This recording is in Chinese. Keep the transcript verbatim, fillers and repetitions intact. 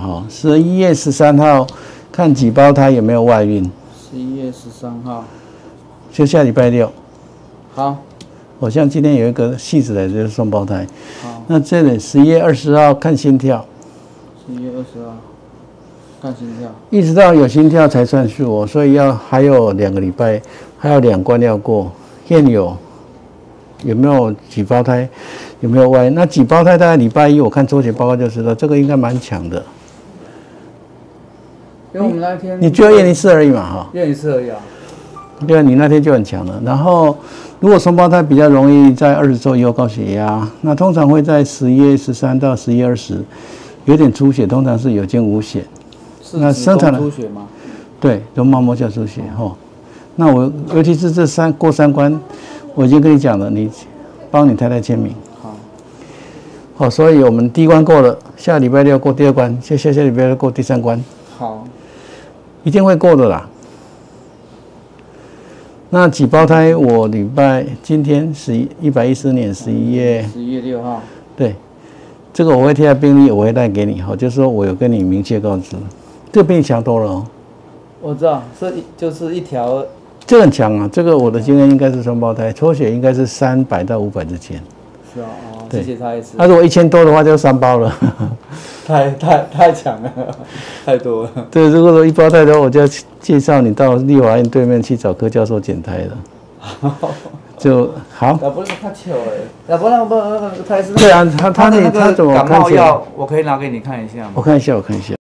哈，十一月十三号看几胞胎有没有外孕。 十一月十三号， 就下礼拜六。 好。 我像今天有一个戏子来就是双胞胎。 好。 那这里十一月二十号看心跳。 十一月二十号看心跳。一直到有心跳才算数哦，所以要还有两个礼拜，还有两关要过。验有有没有几胞胎？有没有外？那几胞胎大概礼拜一我看抽血报告就知道，这个应该蛮强的。 因为我们那天你就要验一次而已嘛，哈。 验一次而已啊。 对啊，你那天就很强了。然后，如果双胞胎比较容易在二十周以后高血压，那通常会在十一月十三到十一月二十有点出血，通常是有惊无险。 是子宫出血吗？ 对，绒毛膜下出血哈。那我尤其是这三过三关，我已经跟你讲了，你帮你太太签名。 好。 好，所以我们第一关过了，下礼拜六过第二关，下下下礼拜六过第三关。 好。 一定会过的啦。那几胞胎，我礼拜今天十一一百一十年十一月十一月六号， 对，这个我会贴在病历，我会带给你哈，就是说我有跟你明确告知，这个比你强多了哦。 我知道，是就是一条， 这个很强啊，这个我的经验应该是双胞胎，抽血应该是三百到五百之间。 是啊，哦，谢谢蔡医师。 那如果一千多的话，就三包了。 太太太强了，太多了。 对，如果说一胞胎的话，我就要介绍你到立华院对面去找柯教授检胎了。就好。 要不然他糗哎，要不然不那个他是。 对啊，他他那他怎么看起来？ 感冒药我可以拿给你看一下吗？ 我看一下，我看一下。